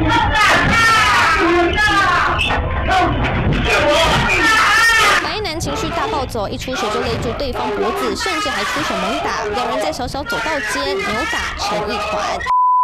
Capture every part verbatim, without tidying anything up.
白衣男情绪大暴走，一出手就勒住对方脖子，甚至还出手猛打，两人在小小走道间扭打成一团。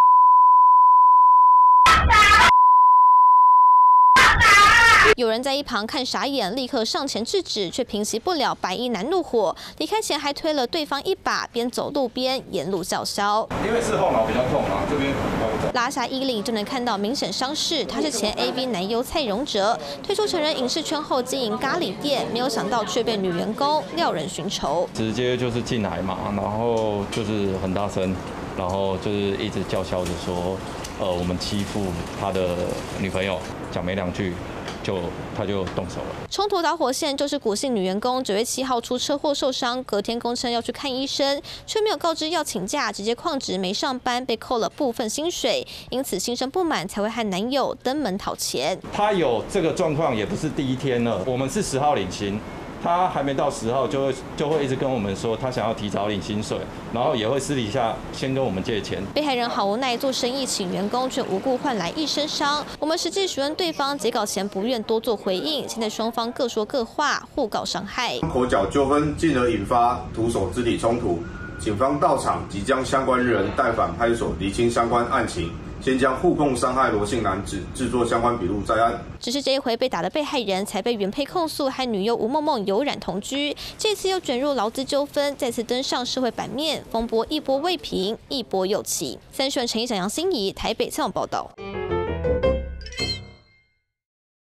有人在一旁看傻眼，立刻上前制止，却平息不了白衣男怒火。离开前还推了对方一把，边走路边沿路叫嚣。 因为是后脑比较痛啊，这边拉下衣领就能看到明显伤势。他是前 A V 男优蔡荣哲，退出成人影视圈后经营咖喱店，没有想到却被女员工廖人寻仇， 直接就是进来嘛，然后就是很大声，然后就是一直叫嚣着说，呃，我们欺负他的女朋友，讲没两句。 就他就动手了。 冲突导火线就是古姓女员工九月七号出车祸受伤，隔天公称要去看医生，却没有告知要请假，直接旷职没上班，被扣了部分薪水，因此心生不满，才会和男友登门讨钱。 他有这个状况也不是第一天了，我们是十号领薪。 他还没到十号，就会就会一直跟我们说他想要提早领薪水，然后也会私底下先跟我们借钱。 被害人好无奈，做生意请员工，却无故换来一身伤。我们实际询问对方，截稿前不愿多做回应。现在双方各说各话，互告伤害。 口角纠纷进而引发徒手肢体冲突，警方到场即将相关人带返派出所厘清相关案情。 先将互控伤害罗姓男子制作相关笔录在案。 只是这一回被打的被害人才被原配控诉和女友吴梦梦有染同居，这次又卷入劳资纠纷，再次登上社会版面，风波一波未平，一波又起。三选陈一翔、杨欣怡台北采访报道。